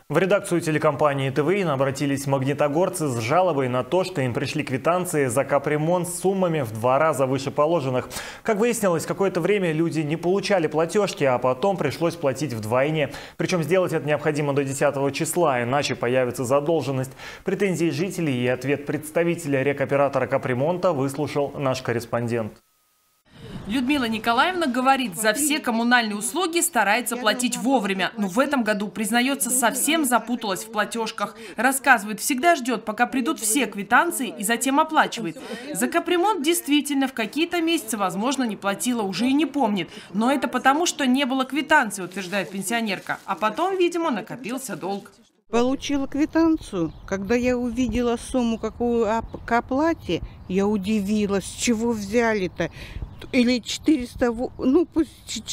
В редакцию телекомпании ТВИН обратились магнитогорцы с жалобой на то, что им пришли квитанции за капремонт с суммами в 2 раза выше положенных. Как выяснилось, какое-то время люди не получали платежки, а потом пришлось платить вдвойне. Причем сделать это необходимо до 10 числа, иначе появится задолженность. Претензии жителей и ответ представителя рекоператора капремонта выслушал наш корреспондент. Людмила Николаевна говорит, за все коммунальные услуги старается платить вовремя. Но в этом году, признается, совсем запуталась в платежках. Рассказывает, всегда ждет, пока придут все квитанции и затем оплачивает. За капремонт действительно в какие-то месяцы, возможно, не платила, уже и не помнит. Но это потому, что не было квитанции, утверждает пенсионерка. А потом, видимо, накопился долг. Получила квитанцию. Когда я увидела сумму, какую к оплате, я удивилась, с чего взяли-то. Или 400, ну пусть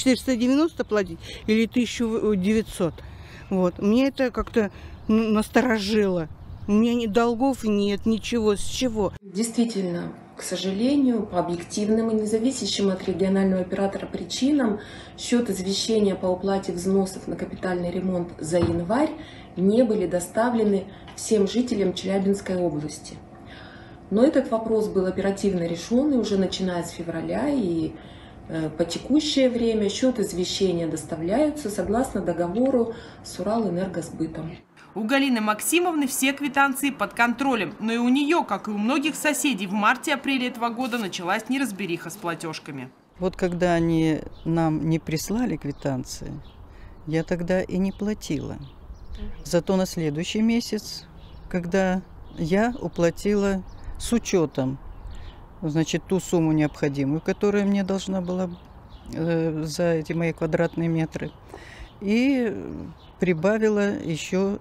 490 платить, или 1900. Вот. Мне это как-то насторожило. У меня ни долгов нет, ничего, с чего. Действительно, к сожалению, по объективным и независящим от регионального оператора причинам, счет извещения по уплате взносов на капитальный ремонт за январь не были доставлены всем жителям Челябинской области. Но этот вопрос был оперативно решен, и уже начиная с февраля и по текущее время счет извещения доставляются согласно договору с Уралэнергосбытом. У Галины Максимовны все квитанции под контролем. Но и у нее, как и у многих соседей, в марте-апреле этого года началась неразбериха с платежками. Вот когда они нам не прислали квитанции, я тогда и не платила. Зато на следующий месяц, когда я уплатила с учетом, значит, ту сумму необходимую, которая мне должна была за эти мои квадратные метры, и прибавила еще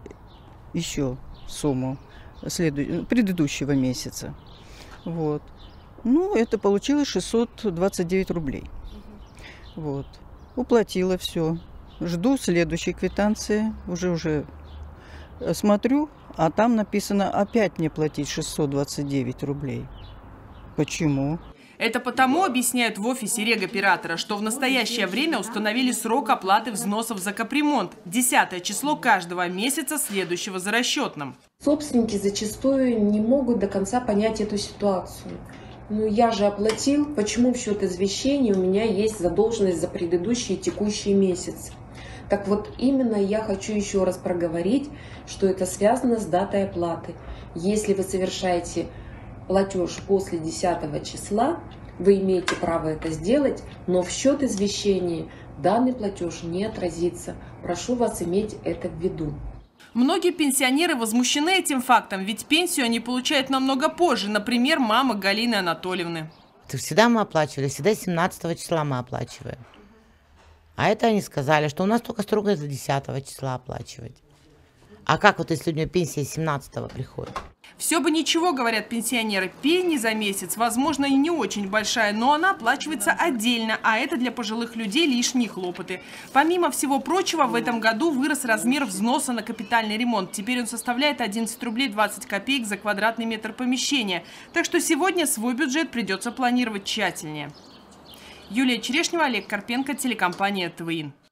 сумму предыдущего месяца. Вот. Ну, это получилось 629 рублей. Вот. Уплатила все. Жду следующей квитанции. Уже смотрю, а там написано опять мне платить 629 рублей. Почему? Это потому, объясняют в офисе регоператора, что в настоящее время установили срок оплаты взносов за капремонт – 10 число каждого месяца, следующего за расчетным. Собственники зачастую не могут до конца понять эту ситуацию. Ну, я же оплатил, почему в счет извещения у меня есть задолженность за предыдущий и текущий месяц? Так вот, именно я хочу еще раз проговорить, что это связано с датой оплаты. Если вы совершаете платеж после 10 числа, вы имеете право это сделать, но в счет извещения данный платеж не отразится. Прошу вас иметь это в виду. Многие пенсионеры возмущены этим фактом, ведь пенсию они получают намного позже. Например, мама Галины Анатольевны. Всегда мы оплачивали, всегда 17 числа мы оплачиваем. А это они сказали, что у нас только строго за 10 числа оплачивать. А как вот если у нее пенсия 17 приходит? Все бы ничего, говорят пенсионеры, пени за месяц, возможно, и не очень большая, но она оплачивается отдельно, а это для пожилых людей лишние хлопоты. Помимо всего прочего, в этом году вырос размер взноса на капитальный ремонт. Теперь он составляет 11 рублей 20 копеек за квадратный метр помещения. Так что сегодня свой бюджет придется планировать тщательнее. Юлия Черешнева, Олег Карпенко, телекомпания ТВИН.